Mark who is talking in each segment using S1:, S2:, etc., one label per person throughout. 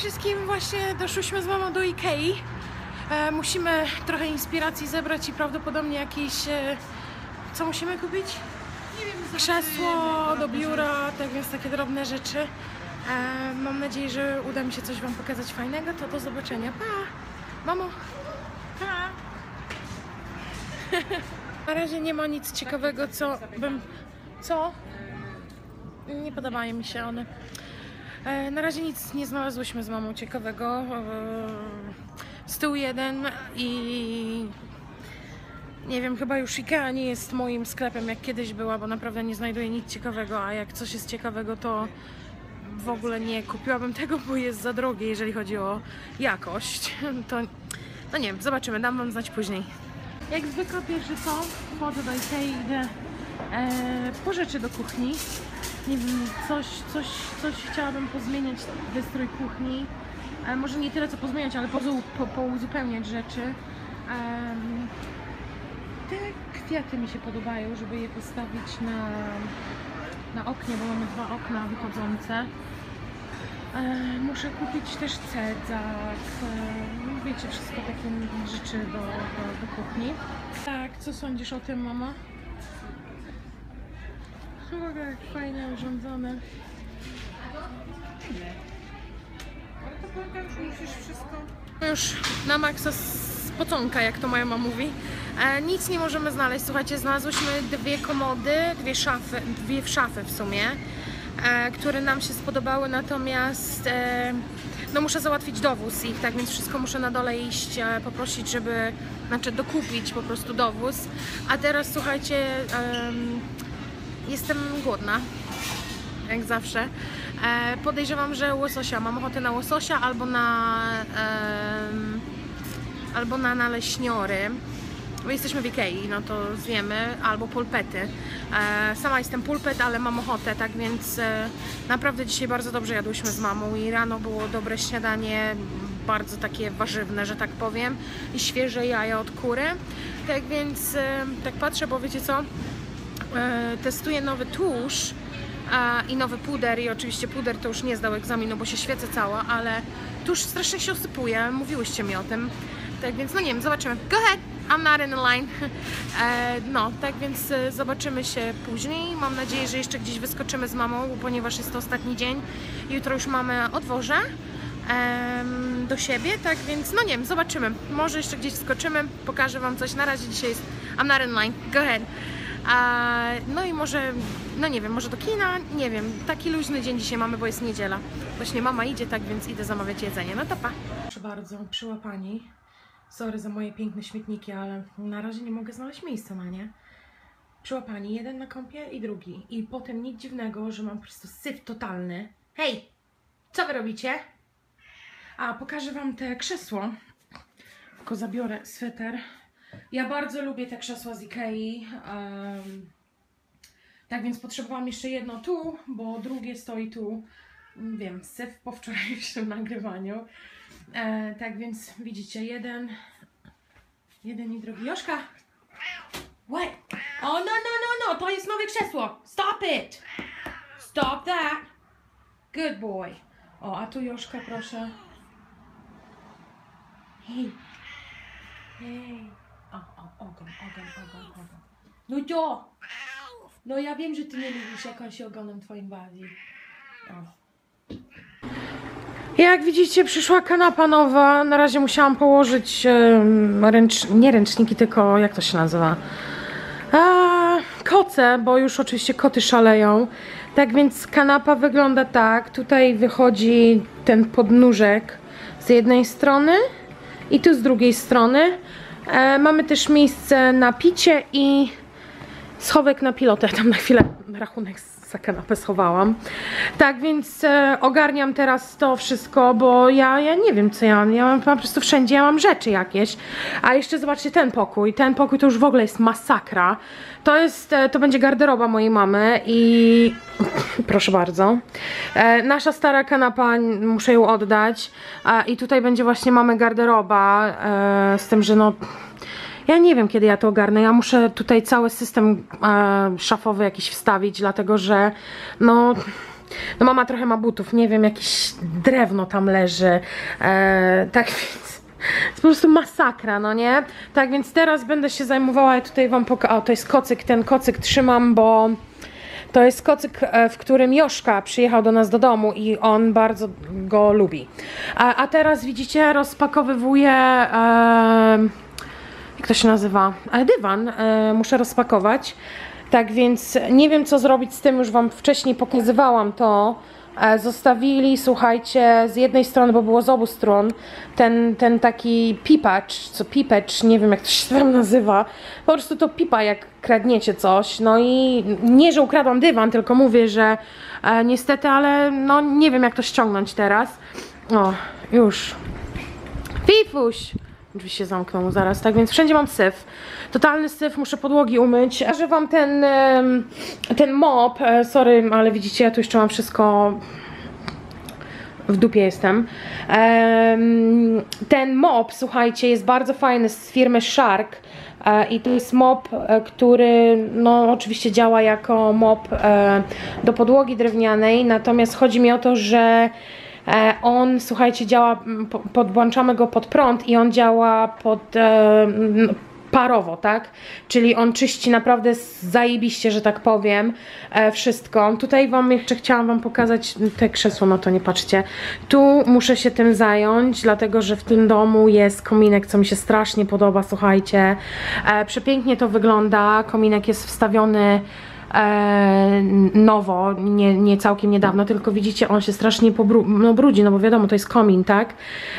S1: wszystkim, właśnie doszłyśmy z mamą do Ikei. Musimy trochę inspiracji zebrać i prawdopodobnie jakieś... co musimy kupić?
S2: Nie wiem,
S1: Krzesło do biura, tak więc takie drobne rzeczy. Mam nadzieję, że uda mi się coś wam pokazać fajnego, to do zobaczenia. Pa! Mamo!
S2: Pa!
S1: Na razie nie ma nic ciekawego, co bym... Co? Nie podobają mi się one. Na razie nic nie znalazłyśmy z mamą ciekawego. Stół jeden i... Nie wiem, chyba już Ikea nie jest moim sklepem jak kiedyś była, bo naprawdę nie znajduję nic ciekawego, a jak coś jest ciekawego, to w ogóle nie kupiłabym tego, bo jest za drogie, jeżeli chodzi o jakość. To, no nie wiem, zobaczymy, dam wam znać później. Jak zwykle pierwszy co, wchodzę do Ikei, idę po rzeczy do kuchni. Nie wiem, coś chciałabym pozmieniać, wystrój kuchni. Może nie tyle co pozmieniać, ale pouzupełniać rzeczy. Te kwiaty mi się podobają, żeby je postawić na oknie, bo mamy dwa okna wychodzące. Muszę kupić też cedzak. Wiecie, wszystko takie rzeczy do kuchni. Tak, co sądzisz o tym, mama? Chyba jak fajnie urządzone.
S2: Ale to prawda, już musisz wszystko...
S1: Już na maksa spoconka, jak to moja mama mówi. Nic nie możemy znaleźć. Słuchajcie, znalazłyśmy dwie komody, dwie szafy w sumie, które nam się spodobały, natomiast no muszę załatwić dowóz ich, tak więc wszystko muszę na dole iść, poprosić, żeby, znaczy dokupić po prostu dowóz. A teraz słuchajcie, jestem głodna, jak zawsze. Podejrzewam, że łososia. Mam ochotę na łososia albo na naleśniory. Bo jesteśmy w Ikei, no to wiemy, albo pulpety. Sama jestem pulpet, ale mam ochotę, tak więc naprawdę dzisiaj bardzo dobrze jadłyśmy z mamą i rano było dobre śniadanie, bardzo takie warzywne, że tak powiem, i świeże jaja od kury. Tak więc tak patrzę, bo wiecie co? Testuję nowy tusz i nowy puder, i oczywiście puder to już nie zdał egzaminu, bo się świecę cała, ale tusz strasznie się osypuje, mówiłyście mi o tym. Tak więc, no nie wiem, zobaczymy. Go ahead, I'm not in the line. No, tak więc zobaczymy się później. Mam nadzieję, że jeszcze gdzieś wyskoczymy z mamą, ponieważ jest to ostatni dzień. Jutro już mamy odwoże do siebie, tak więc, no nie wiem, zobaczymy. Może jeszcze gdzieś skoczymy, pokażę wam coś. Na razie dzisiaj jest I'm not in line. Go ahead. No i może, no nie wiem, może do kina, nie wiem, taki luźny dzień dzisiaj mamy, bo jest niedziela. Właśnie mama idzie, tak więc idę zamawiać jedzenie. No to pa. Proszę bardzo, przyłapani. Sorry za moje piękne śmietniki, ale na razie nie mogę znaleźć miejsca na nie. Przyłapani, jeden na kąpie i drugi. I potem nic dziwnego, że mam po prostu syf totalny. Hej! Co wy robicie? A, pokażę wam te krzesło. Tylko zabiorę sweter. Ja bardzo lubię te krzesła z Ikei. Tak więc potrzebowałam jeszcze jedno tu, bo drugie stoi tu. Wiem, syf po wczorajszym nagrywaniu. Tak więc widzicie, jeden i drugi. Joszka! What? Oh no, to jest nowe krzesło! Stop it! Stop that! Good boy. O, a tu Joszka, proszę. Hej! Hej! Ogon. No to! No ja wiem, że ty nie lubisz, jak on się ogonem twoim bawi. O. Jak widzicie, przyszła kanapa nowa. Na razie musiałam położyć nie ręczniki, tylko jak to się nazywa? Koce, bo już oczywiście koty szaleją. Tak więc kanapa wygląda tak. Tutaj wychodzi ten podnóżek z jednej strony i tu z drugiej strony. Mamy też miejsce na picie i schowek na pilotę. Tam na chwilę rachunek za kanapę schowałam. Tak więc ogarniam teraz to wszystko, bo ja nie wiem co ja mam po prostu wszędzie, ja mam rzeczy jakieś. A jeszcze zobaczcie ten pokój to już w ogóle jest masakra. To będzie garderoba mojej mamy i proszę bardzo. Nasza stara kanapa, muszę ją oddać. I tutaj będzie właśnie mamy garderoba, z tym, że no... Ja nie wiem, kiedy ja to ogarnę. Ja muszę tutaj cały system szafowy jakiś wstawić, dlatego że no No mama trochę ma butów, nie wiem, jakieś drewno tam leży. Tak więc jest po prostu masakra, no nie? Tak więc teraz będę się zajmowała, ja tutaj wam pokażę. O, to jest kocyk, ten kocyk trzymam, bo to jest kocyk, w którym Joszka przyjechał do nas do domu i on bardzo go lubi. A teraz widzicie, rozpakowywuję, jak to się nazywa? Dywan muszę rozpakować. Tak więc nie wiem, co zrobić z tym, już wam wcześniej pokazywałam to. Zostawili, słuchajcie, z jednej strony, bo było z obu stron, ten taki pipacz, nie wiem jak to się tam nazywa, po prostu to pipa jak kradniecie coś, no i nie, że ukradłam dywan, tylko mówię, że niestety, ale no nie wiem jak to ściągnąć teraz. O, już. Fifuś! Drzwi się zamkną zaraz, tak więc wszędzie mam syf. Totalny syf, muszę podłogi umyć. Że wam ten mop, sorry, ale widzicie, ja tu jeszcze mam wszystko w dupie jestem. Ten mop, słuchajcie, jest bardzo fajny, z firmy Shark. I to jest mop, który no oczywiście działa jako mop do podłogi drewnianej, natomiast chodzi mi o to, że on, słuchajcie, działa, podłączamy go pod prąd i on działa parowo, tak? Czyli on czyści naprawdę zajebiście, że tak powiem, wszystko. Tutaj wam jeszcze chciałam wam pokazać te krzesło, no to nie patrzcie. Tu muszę się tym zająć, dlatego że w tym domu jest kominek, co mi się strasznie podoba, słuchajcie. Przepięknie to wygląda, kominek jest wstawiony nowo, nie całkiem niedawno, tylko widzicie, on się strasznie brudzi, no bo wiadomo, to jest komin, tak?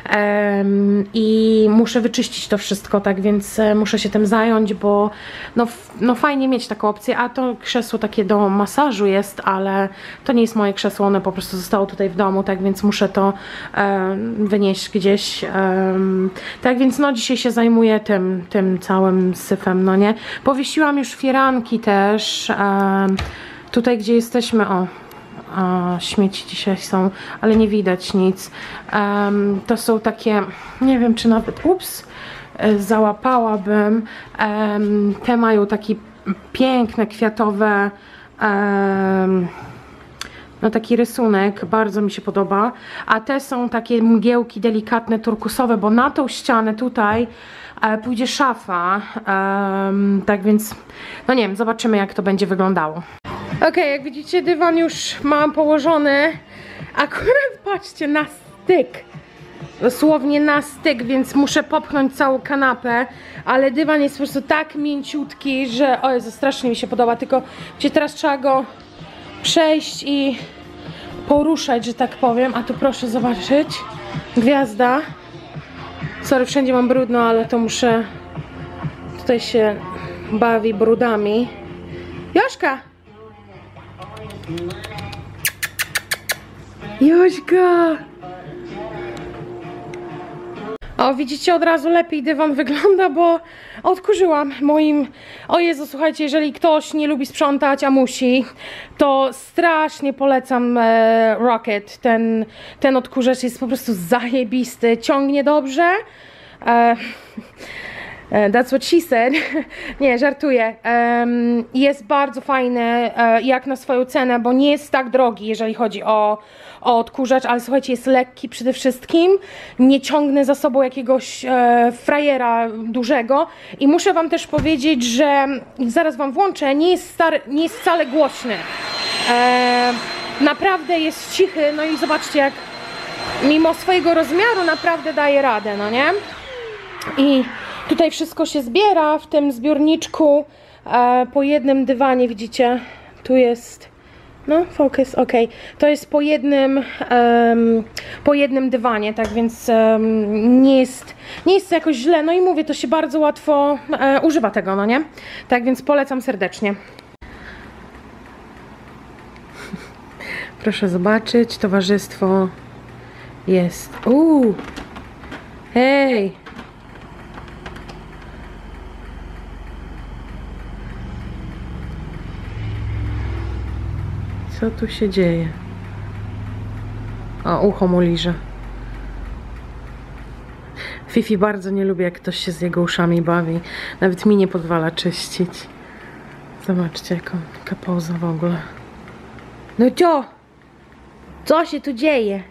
S1: I muszę wyczyścić to wszystko, tak więc muszę się tym zająć, bo no fajnie mieć taką opcję, a to krzesło takie do masażu jest, ale to nie jest moje krzesło, ono po prostu zostało tutaj w domu, tak więc muszę to wynieść gdzieś. Tak więc no dzisiaj się zajmuję tym całym syfem, no nie? Powiesiłam już firanki też, tutaj gdzie jesteśmy, śmieci dzisiaj są, ale nie widać nic. To są takie, nie wiem czy nawet, załapałabym. Te mają takie piękne, kwiatowe, no taki rysunek, bardzo mi się podoba. A te są takie mgiełki delikatne, turkusowe, bo na tą ścianę tutaj pójdzie szafa, tak więc, no nie wiem, zobaczymy jak to będzie wyglądało. Okej, jak widzicie, dywan już mam położony, akurat patrzcie, na styk, dosłownie na styk, więc muszę popchnąć całą kanapę, ale dywan jest po prostu tak mięciutki, że o Jezu, strasznie mi się podoba, tylko gdzie teraz trzeba go przejść i poruszać, że tak powiem, a tu proszę zobaczyć, gwiazda. Sorry, wszędzie mam brudno, ale to muszę... Tutaj się bawi brudami. Joszka! Jośka! O, widzicie, od razu lepiej dywan wygląda, bo odkurzyłam moim... O Jezu, słuchajcie, jeżeli ktoś nie lubi sprzątać, a musi, to strasznie polecam Rocket. Ten odkurzacz jest po prostu zajebisty, ciągnie dobrze. That's what she said. Nie, żartuję. Jest bardzo fajny, jak na swoją cenę, bo nie jest tak drogi, jeżeli chodzi o odkurzacz, ale słuchajcie, jest lekki przede wszystkim. Nie ciągnę za sobą jakiegoś frajera dużego. I muszę wam też powiedzieć, że zaraz wam włączę, nie jest wcale głośny. Naprawdę jest cichy, no i zobaczcie, jak mimo swojego rozmiaru naprawdę daje radę, no nie? I tutaj wszystko się zbiera w tym zbiorniczku po jednym dywanie, widzicie, tu jest, no focus, ok, to jest po jednym dywanie, tak więc nie jest jakoś źle, no i mówię, to się bardzo łatwo używa tego, no nie, tak więc polecam serdecznie. Proszę zobaczyć, towarzystwo jest, hej! Co tu się dzieje? O, ucho mu liże. Fifi bardzo nie lubi, jak ktoś się z jego uszami bawi. Nawet mi nie pozwala czyścić. Zobaczcie, jaka pauza w ogóle. No cio! Co się tu dzieje?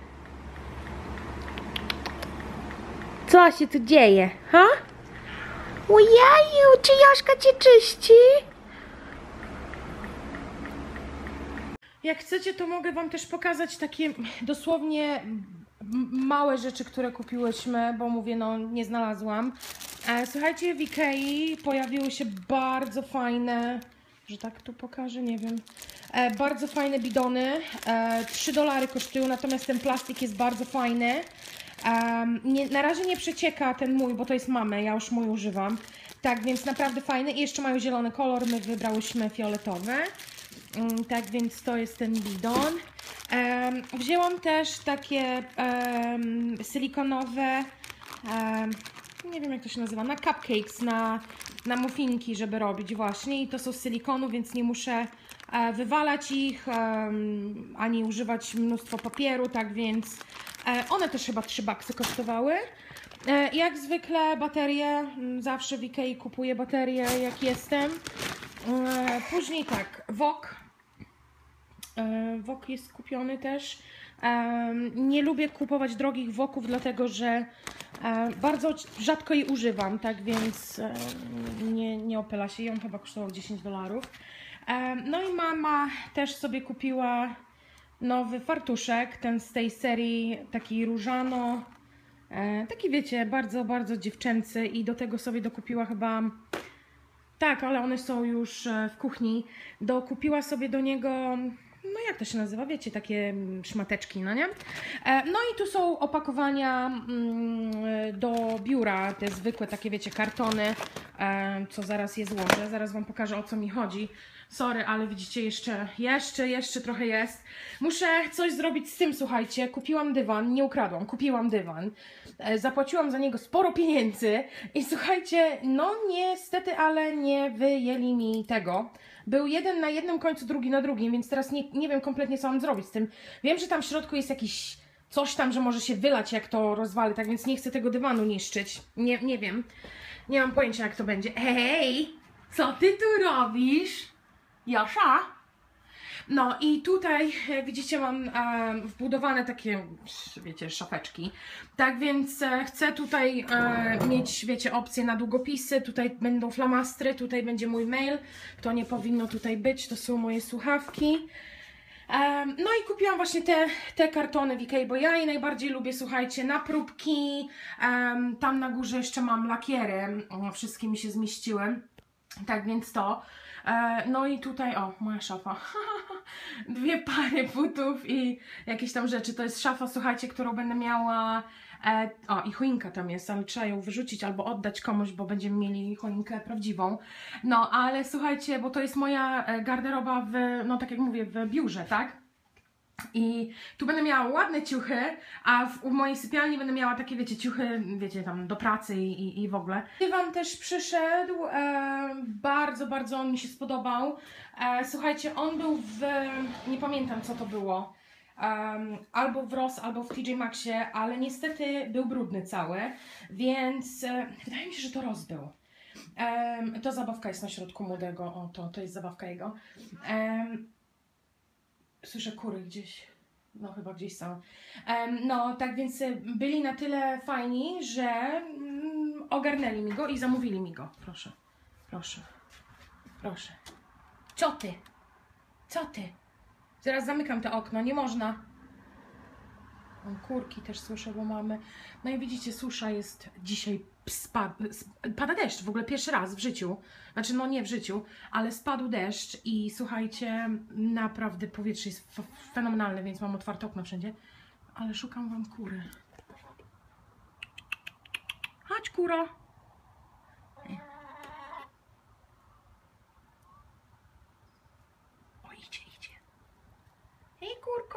S1: Co się tu dzieje, ha? Ojeju, czy Jaszka cię czyści? Jak chcecie, to mogę wam też pokazać takie dosłownie małe rzeczy, które kupiłyśmy, bo mówię, no nie znalazłam. Słuchajcie, w Ikei pojawiły się bardzo fajne, że tak tu pokażę, nie wiem, bardzo fajne bidony. $3 kosztują, natomiast ten plastik jest bardzo fajny. Na razie nie przecieka ten mój, bo to jest mamy, ja już mój używam. Tak, więc naprawdę fajny. I jeszcze mają zielony kolor, my wybrałyśmy fioletowy. Tak, więc to jest ten bidon. Wzięłam też takie silikonowe, nie wiem jak to się nazywa, na cupcakes, na muffinki, żeby robić właśnie. I to są z silikonu, więc nie muszę wywalać ich, ani używać mnóstwo papieru, tak więc one też chyba $3 kosztowały. Jak zwykle baterie, zawsze w Ikei kupuję baterie jak jestem. Później tak, wok. Wok jest kupiony też. Nie lubię kupować drogich woków, dlatego że bardzo rzadko je używam, tak więc nie opyla się. I on chyba kosztował $10. No i mama też sobie kupiła nowy fartuszek, ten z tej serii, taki różano, taki wiecie, bardzo, bardzo dziewczęcy i do tego sobie dokupiła chyba, tak, ale one są już w kuchni, dokupiła sobie do niego, no jak to się nazywa, wiecie, takie szmateczki, no nie? No i tu są opakowania do biura, te zwykłe takie, wiecie, kartony, co zaraz je złożę, zaraz wam pokażę, o co mi chodzi. Sorry, ale widzicie, jeszcze trochę jest. Muszę coś zrobić z tym, słuchajcie. Kupiłam dywan, nie ukradłam, kupiłam dywan. Zapłaciłam za niego sporo pieniędzy i słuchajcie, no niestety, ale nie wyjęli mi tego. Był jeden na jednym końcu, drugi na drugim, więc teraz nie wiem kompletnie, co mam zrobić z tym. Wiem, że tam w środku jest jakiś coś tam, że może się wylać, jak to rozwalę, tak więc nie chcę tego dywanu niszczyć. Nie wiem. Nie mam pojęcia, jak to będzie. Hej, co ty tu robisz? Josza? No i tutaj widzicie, mam wbudowane takie, wiecie, szafeczki. Tak więc chcę tutaj mieć, wiecie, opcję na długopisy. Tutaj będą flamastry, tutaj będzie mój mail. To nie powinno tutaj być, to są moje słuchawki. No i kupiłam właśnie te kartony w Ikei, bo ja je najbardziej lubię, słuchajcie, na próbki. Tam na górze jeszcze mam lakiery, wszystkie mi się zmieściły. Tak więc to. No i tutaj, o, moja szafa. 2 pary butów i jakieś tam rzeczy. To jest szafa, słuchajcie, którą będę miała. O, i choinka tam jest, ale trzeba ją wyrzucić albo oddać komuś, bo będziemy mieli choinkę prawdziwą. No, ale słuchajcie, bo to jest moja garderoba no tak jak mówię, w biurze, tak? I tu będę miała ładne ciuchy, a w mojej sypialni będę miała takie, wiecie, ciuchy, wiecie, tam do pracy i w ogóle. Wam też przyszedł, bardzo, bardzo on mi się spodobał. Słuchajcie, on był nie pamiętam co to było, albo w Ross, albo w TJ Maxxie, ale niestety był brudny cały, więc wydaje mi się, że to Ross był. To zabawka jest na środku młodego, o to jest zabawka jego. Słyszę kury gdzieś, no chyba gdzieś są. No tak więc byli na tyle fajni, że ogarnęli mi go i zamówili mi go. Proszę, proszę, proszę. Co ty? Co ty? Zaraz zamykam to okno, nie można. Kurki też słyszę, bo mamy. No i widzicie, susza jest dzisiaj, pada deszcz, w ogóle pierwszy raz w życiu. Znaczy, no nie w życiu, ale spadł deszcz i słuchajcie, naprawdę powietrze jest fenomenalne, więc mam otwarte okno wszędzie. Ale szukam wam kury. Chodź, kuro. O, idzie. Hej, kurko.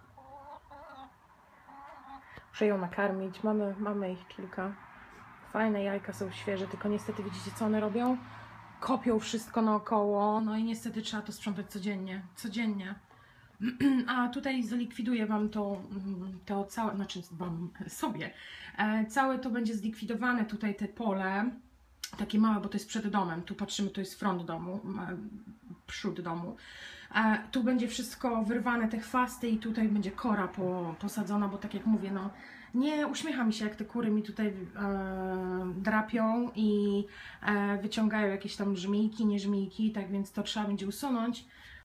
S1: Muszę ją nakarmić, mamy ich kilka. Fajne jajka są świeże, tylko niestety widzicie, co one robią? Kopią wszystko naokoło, no i niestety trzeba to sprzątać codziennie. A tutaj zlikwiduję wam to całe, znaczy wam sobie. Całe to będzie zlikwidowane tutaj, te pole. takie małe, bo to jest przed domem. Tu patrzymy, to jest front domu, przód domu. Tu będzie wszystko wyrwane, te chwasty i tutaj będzie kora posadzona, bo tak jak mówię, no nie uśmiecha mi się, jak te kury mi tutaj drapią i wyciągają jakieś tam żmijki, nie żmijki, tak więc to trzeba będzie usunąć.